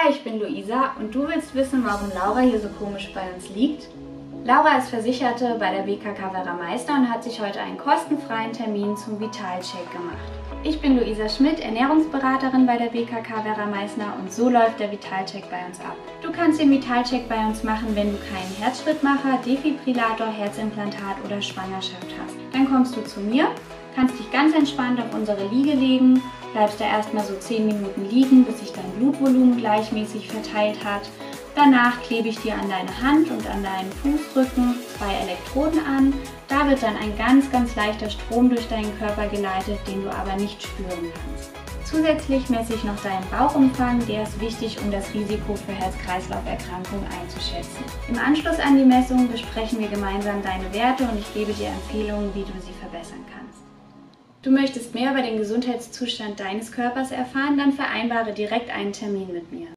Hi, ich bin Luisa und du willst wissen, warum Laura hier so komisch bei uns liegt? Laura ist Versicherte bei der BKK Werra-Meißner und hat sich heute einen kostenfreien Termin zum Vitalcheck gemacht. Ich bin Luisa Schmidt, Ernährungsberaterin bei der BKK Werra-Meißner und so läuft der Vitalcheck bei uns ab. Du kannst den Vitalcheck bei uns machen, wenn du keinen Herzschrittmacher, Defibrillator, Herzimplantat oder Schwangerschaft hast. Dann kommst du zu mir, kannst dich ganz entspannt auf unsere Liege legen, bleibst da erstmal so 10 Minuten liegen, bis sich dein Blutvolumen gleichmäßig verteilt hat. Danach klebe ich dir an deine Hand und an deinen Fußrücken 2 Elektroden an. Da wird dann ein ganz leichter Strom durch deinen Körper geleitet, den du aber nicht spüren kannst. Zusätzlich messe ich noch deinen Bauchumfang, der ist wichtig, um das Risiko für Herz-Kreislauf-Erkrankungen einzuschätzen. Im Anschluss an die Messung besprechen wir gemeinsam deine Werte und ich gebe dir Empfehlungen, wie du sie verbessern kannst. Du möchtest mehr über den Gesundheitszustand deines Körpers erfahren, dann vereinbare direkt einen Termin mit mir.